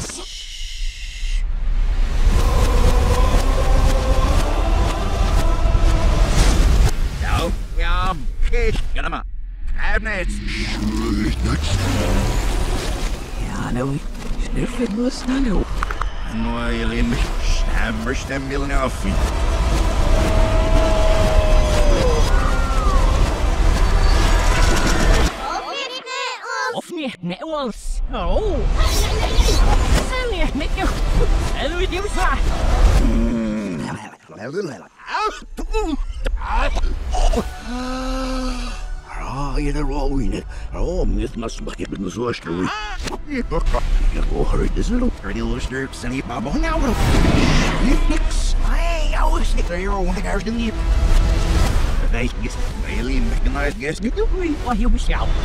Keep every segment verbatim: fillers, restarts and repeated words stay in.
Zo, ja, kijk, ga maar. Schrijf net. Ja, nou, snurf het maar snel. Nou, je limbig, snabber, stem willen af. Of niet, net was. Oh. Zijn niet met je. En hoe je zegt. Ah, je er wel in het. Oh, dit must be given the source to read. You go hurry this little pretty little strips and eat my bone now. Nix. Hey, I was there. You're one of the guys in here. They get really mechanized guess. You do me. What you wish out.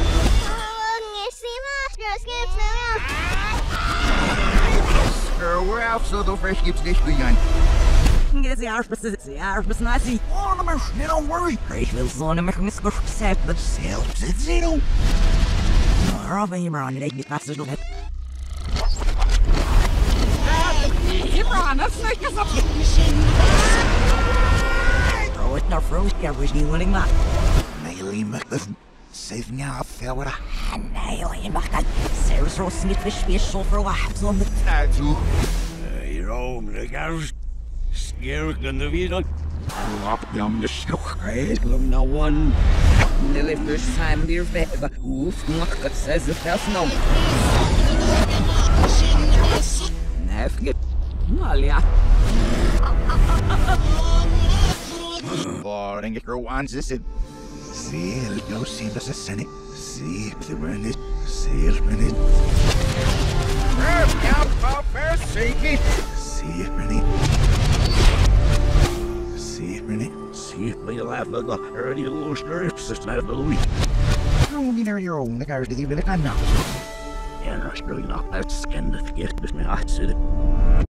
We're out, so the fresh keeps this behind. Get the arse, the arse, nazi. Oh, no, don't worry. Great little son of a misco set the Self, it's zero. Robin, you're on it, get faster to it. Hebron, that's like us up. Throw it, no froze, yeah, was you winning that? Melee McLiffin. Saving out, fell with a Nailing back that Sarah's roast meat fish special for laps on the tattoo. You're home, the guys. Scared than the video. Lop down the snook. Praise them, no one. Nearly first time dear baby. Oof, look, that says it that's no. Nefget. Well, yeah. Oh, then get her once, this is. See, no see the Senate. See, the minute. See, the minute. See, see, minute. See, minute. See, we laugh at the early little strips. It's not the week. Oh, you know, your own. The guys didn't even know. Yeah, that's really not that skin to get this man. I said it.